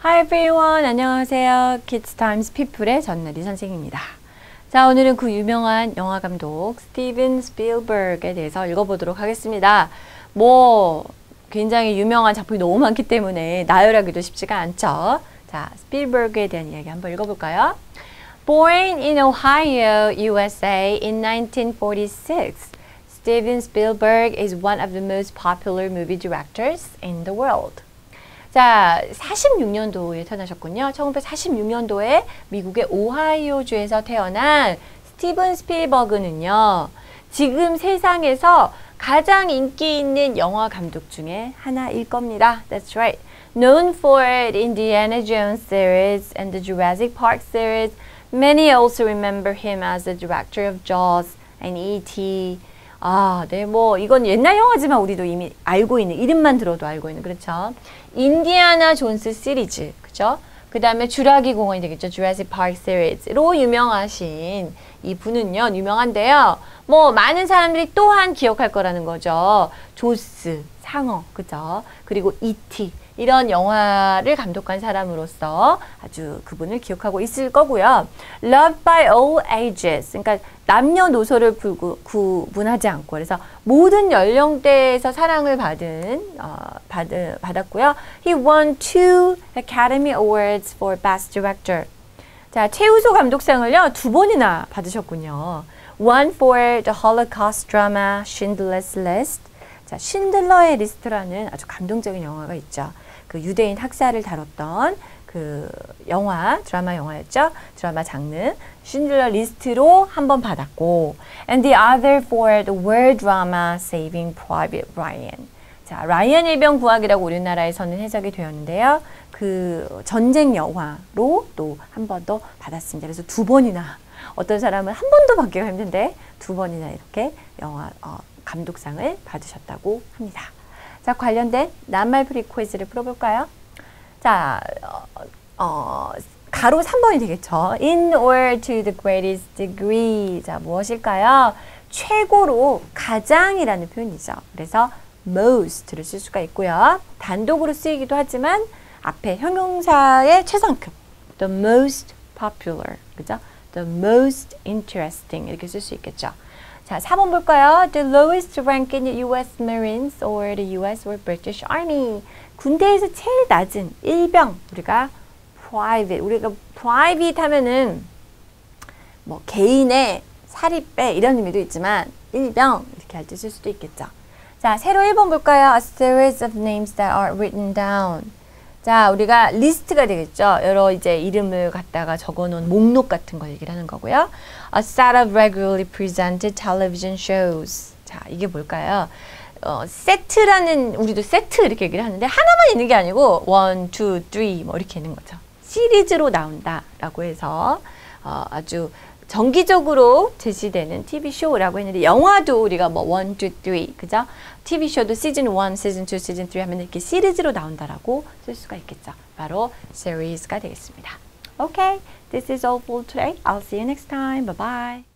Hi everyone, 안녕하세요. Kids Times People의 전나리 선생입니다. 자, 오늘은 그 유명한 영화 감독 스티븐 스필버그에 대해서 읽어보도록 하겠습니다. 굉장히 유명한 작품이 너무 많기 때문에 나열하기도 쉽지가 않죠. 자, 스필버그에 대한 이야기 한번 읽어볼까요? Born in Ohio, USA in 1946, Steven Spielberg is one of the most popular movie directors in the world. 자, 46년도에 태어나셨군요. 1946년도에 미국의 오하이오주에서 태어난 스티븐 스필버그는요, 지금 세상에서 가장 인기 있는 영화 감독 중에 하나일 겁니다. That's right. Known for the Indiana Jones series and the Jurassic Park series, many also remember him as the director of Jaws and E.T. 네, 이건 옛날 영화지만 우리도 이미 알고 있는, 이름만 들어도 알고 있는, 그렇죠? 인디아나 존스 시리즈, 그죠? 그 다음에 주라기 공원이 되겠죠? 주라시 파크 시리즈로 유명하신 이 분은요, 유명한데요. 많은 사람들이 또한 기억할 거라는 거죠. 조스, 상어, 그죠? 그리고 E.T. 이런 영화를 감독한 사람으로서 아주 그분을 기억하고 있을 거고요. Loved by all ages. 그러니까 남녀노소를 구분하지 않고 그래서 모든 연령대에서 사랑을 받았고요. He won 2 Academy Awards for Best Director. 자, 최우수 감독상을요 2번이나 받으셨군요. One for the Holocaust drama Schindler's List. 자, 신들러의 리스트라는 아주 감동적인 영화가 있죠. 그 유대인 학살을 다뤘던 그 드라마 영화였죠. 드라마 장르 신들러 리스트로 한 번 받았고, and the other for the war drama Saving Private Ryan. 자, 라이언 일병 구하기라고 우리나라에서는 해석이 되었는데요. 그 전쟁 영화로 또 한 번 더 받았습니다. 그래서 2번이나, 어떤 사람은 한 번도 받기가 힘든데 2번이나 이렇게 영화 감독상을 받으셨다고 합니다. 자, 관련된 낱말풀이 퀴즈를 풀어볼까요? 자, 가로 3번이 되겠죠. In or to the greatest degree. 자, 무엇일까요? 최고로, 가장이라는 표현이죠. 그래서 most를 쓸 수가 있고요. 단독으로 쓰이기도 하지만 앞에 형용사의 최상급, the most popular, 그죠? the most interesting 이렇게 쓸 수 있겠죠. 자, 4번 볼까요? The lowest rank in the U.S. Marines or the U.S. or British Army. 군대에서 제일 낮은 일병, 우리가 private 하면은 개인의 사립배 이런 의미도 있지만 일병 이렇게 할 때 쓸 수도 있겠죠. 자, 새로 1번 볼까요? A series of names that are written down. 자, 우리가 리스트가 되겠죠. 여러 이제 이름을 갖다가 적어놓은 목록 같은 걸 얘기를 하는 거고요. A set of regularly presented television shows. 자, 이게 뭘까요? 세트라는, 우리도 세트 이렇게 얘기를 하는데 하나만 있는 게 아니고 1, 2, 3 이렇게 있는 거죠. 시리즈로 나온다라고 해서 아주 정기적으로 제시되는 TV쇼라고 했는데, 영화도 우리가 1, 2, 3, 그죠? TV쇼도 시즌 1, 시즌 2, 시즌 3 하면 이렇게 시리즈로 나온다라고 쓸 수가 있겠죠. 바로 series가 되겠습니다. Okay, this is all for today. I'll see you next time. Bye bye.